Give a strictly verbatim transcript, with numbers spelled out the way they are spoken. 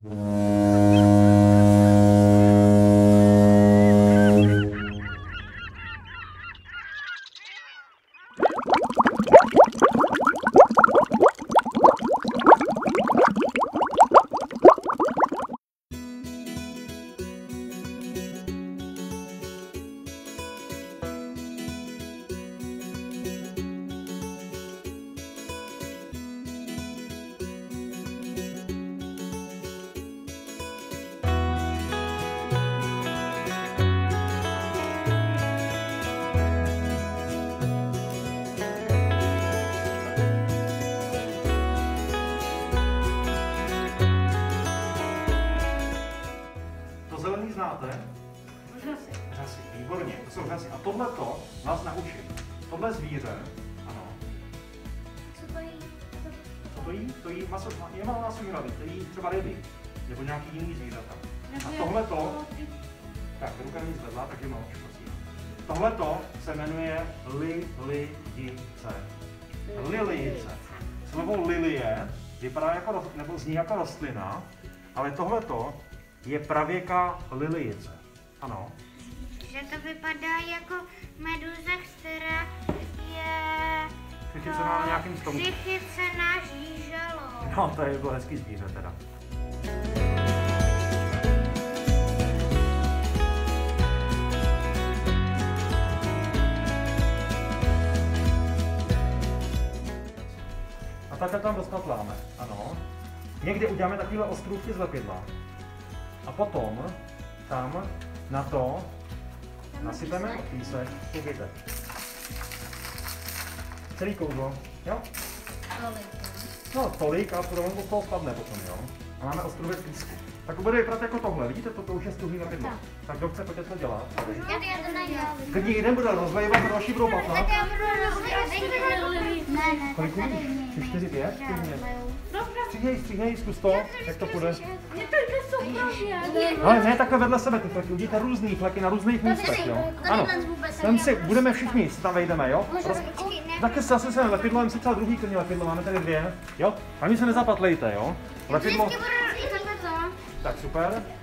Znáte? Řasy. Řasy, výborně, to jsou řasy. A tohleto vás naučím. Tohle zvíře, ano. Co to jí? Co to jí? To jí maso, je malá svíravý, to jí třeba ryby, nebo nějaký jiný zvířata. A tohleto, tak ruka není zvedla, takže mlč, prosím. Tohleto se jmenuje lilijice. Lilijice. Slovo lilie vypadá jako, nebo zní jako rostlina, ale tohleto je pravěká lilijice. Ano. Že to vypadá jako meduza, která je Přichycená na nějakým stromu. přichycená žížalou. No, to je bylo hezký zvíře teda. A takhle tam rozpatláme, ano. Někdy uděláme takovéhle ostrůvky z lepidla. A potom tam na to nasypeme písek. Koukejte. Celý kouzlo, jo? Tolik. No tolik a potom od toho spadne potom, jo? A máme ostrůvek písku. Tak bude vypadat jako tohle, vidíte, to, to už je stuhlý lepidlo. Tak kdo chce, pojďte to dělat. Já to najdělám. Klidně jeden bude rozlejovat a další budou patlat. Tak já budu rozdělat. Ne, ne, Kolik už? Tři, čtyři, pět? Stříhej, stříhej, zkus to, jak to půjde. Ale ne takhle vedle sebe ty fleky, udějte různý fleky na různých místech, jo? Ano, tam si budeme všichni, si tam vejdeme, jo? Roz... Taky se zase sem lepidlo, mám si třeba druhý klidně lepidlo, máme tady dvě, jo? Ani se nezapatlejte, jo? Lepidlo... Tak super.